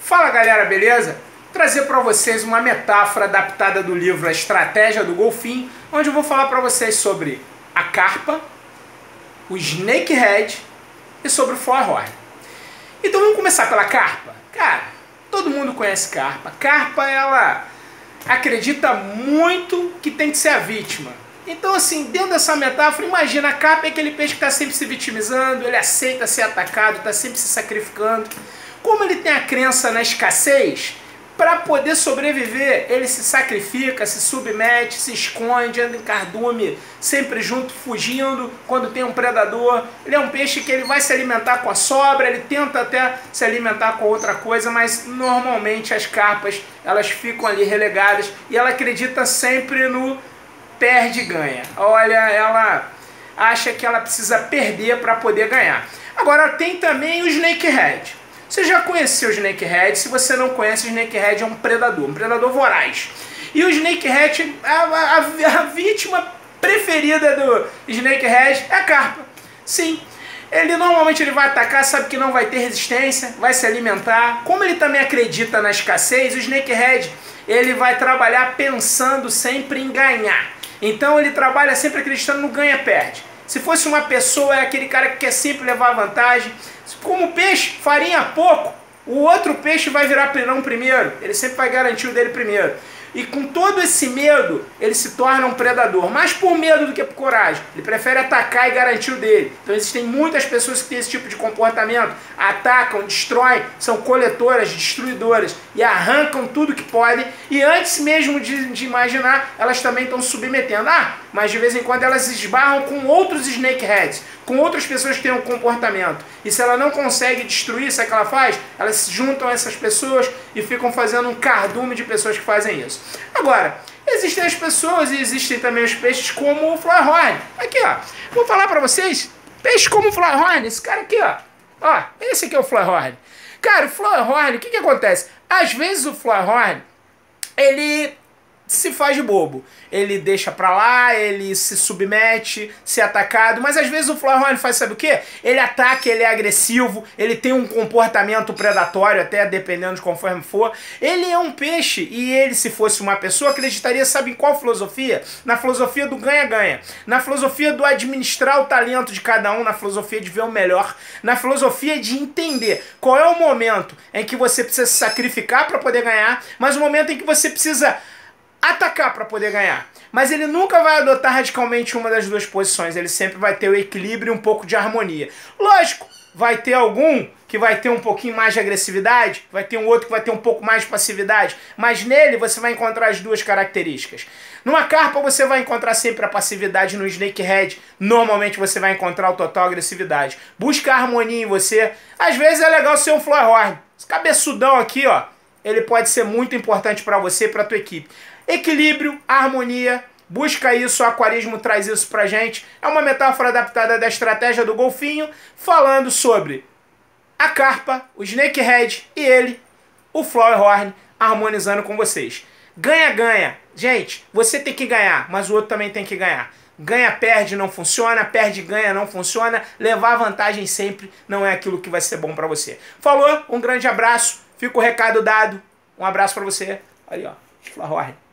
Fala galera, beleza? Vou trazer para vocês uma metáfora adaptada do livro A Estratégia do Golfinho, onde eu vou falar para vocês sobre a carpa, o snakehead e sobre o flyhorn. Então vamos começar pela carpa. Cara, todo mundo conhece carpa. Carpa, ela acredita muito que tem que ser a vítima. Então assim, dentro dessa metáfora, imagina a carpa é aquele peixe que está sempre se vitimizando, ele aceita ser atacado, está sempre se sacrificando. Como ele tem a crença na escassez, para poder sobreviver, ele se sacrifica, se submete, se esconde, anda em cardume, sempre junto, fugindo quando tem um predador. Ele é um peixe que ele vai se alimentar com a sobra, ele tenta até se alimentar com outra coisa, mas normalmente as carpas, elas ficam ali relegadas e ela acredita sempre no perde e ganha. Olha, ela acha que ela precisa perder para poder ganhar. Agora tem também o snakehead. Você já conheceu o snakehead? Se você não conhece, o snakehead é um predador voraz. E o snakehead, a vítima preferida do snakehead é a carpa. Sim, ele normalmente vai atacar, sabe que não vai ter resistência, vai se alimentar. Como ele também acredita na escassez, o snakehead ele vai trabalhar pensando sempre em ganhar. Então ele trabalha sempre acreditando no ganha-perde. Se fosse uma pessoa, é aquele cara que quer sempre levar vantagem. Como o peixe, farinha pouco, o outro peixe vai virar pirão primeiro. Ele sempre vai garantir o dele primeiro. E com todo esse medo, ele se torna um predador. Mais por medo do que por coragem. Ele prefere atacar e garantir o dele. Então existem muitas pessoas que têm esse tipo de comportamento. Atacam, destroem, são coletoras, destruidoras. E arrancam tudo que podem. E antes mesmo de imaginar, elas também estão submetendo. Mas de vez em quando elas esbarram com outros snakeheads. Com outras pessoas que têm um comportamento. E se ela não consegue destruir, sabe o que ela faz? Elas se juntam a essas pessoas e ficam fazendo um cardume de pessoas que fazem isso. Agora, existem as pessoas e existem também os peixes como o flyhorn. Aqui, ó. Vou falar pra vocês. Peixe como o flyhorn. Esse cara aqui, ó. Ó, esse aqui é o flyhorn. Cara, o flyhorn, o que acontece? Às vezes o flyhorn, ele se faz de bobo. Ele deixa pra lá, ele se submete, se é atacado, mas às vezes o flyhorn faz, sabe o quê? Ele ataca, ele é agressivo, ele tem um comportamento predatório, até dependendo de conforme for. Ele é um peixe e ele, se fosse uma pessoa, acreditaria, sabe em qual filosofia? Na filosofia do ganha-ganha, na filosofia do administrar o talento de cada um, na filosofia de ver o melhor, na filosofia de entender qual é o momento em que você precisa se sacrificar para poder ganhar, mas o momento em que você precisa atacar para poder ganhar. Mas ele nunca vai adotar radicalmente uma das duas posições. Ele sempre vai ter o equilíbrio e um pouco de harmonia. Lógico, vai ter algum que vai ter um pouquinho mais de agressividade, vai ter um outro que vai ter um pouco mais de passividade, mas nele você vai encontrar as duas características. Numa carpa você vai encontrar sempre a passividade, no snakehead normalmente você vai encontrar o total agressividade. Busca a harmonia em você. Às vezes é legal ser um flyhorn. Esse cabeçudão aqui, ó, ele pode ser muito importante para você e para a tua equipe. Equilíbrio, harmonia, busca isso, o aquarismo traz isso pra gente. É uma metáfora adaptada da Estratégia do Golfinho, falando sobre a carpa, o snakehead e ele, o flyhorn, harmonizando com vocês. Ganha-ganha. Gente, você tem que ganhar, mas o outro também tem que ganhar. Ganha-perde não funciona, perde-ganha não funciona, levar vantagem sempre não é aquilo que vai ser bom pra você. Falou, um grande abraço, fica o recado dado, um abraço pra você. Aí, ó, flyhorn.